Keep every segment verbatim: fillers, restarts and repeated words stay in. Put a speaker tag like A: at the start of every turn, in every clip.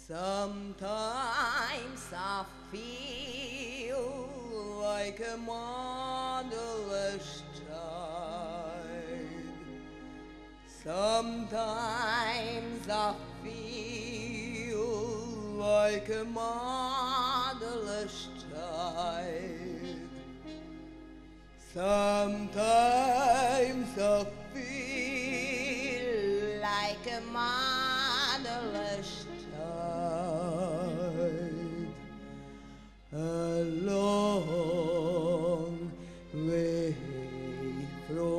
A: Sometimes I feel like a motherless child. Sometimes I feel like a motherless child. Sometimes I feel like a motherless child. A long way from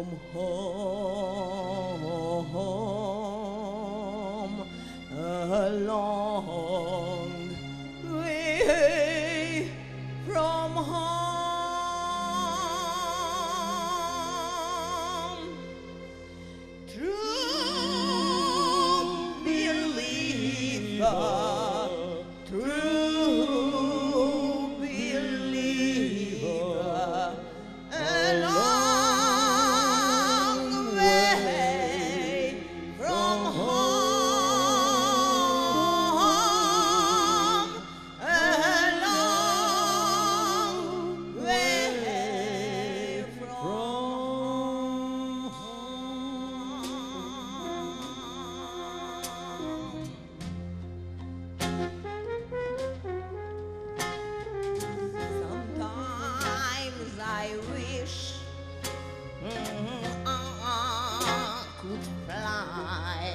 A: home, a long way from home. True believer, true believer, a long way from home, a long way from home. Sometimes I wish mm, I could fly.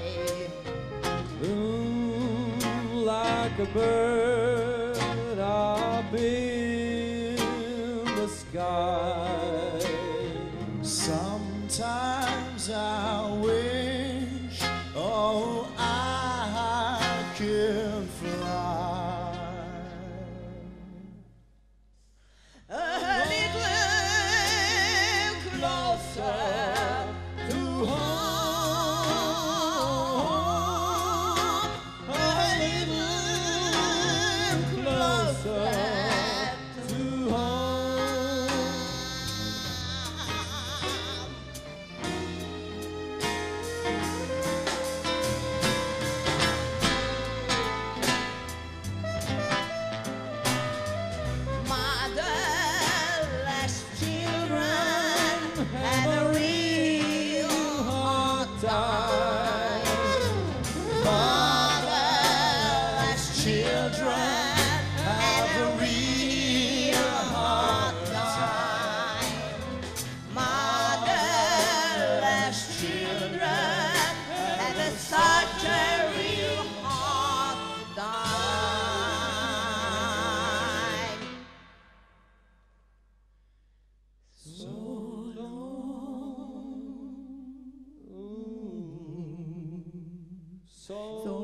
B: Mm, like a bird up in the sky.
C: Sometimes I wish, oh, I could fly.
A: A little closer to home, a little closer to home. Motherless children have a real hard time. Motherless children have a real hard time. Motherless children have a such a real hard time.
B: So long, so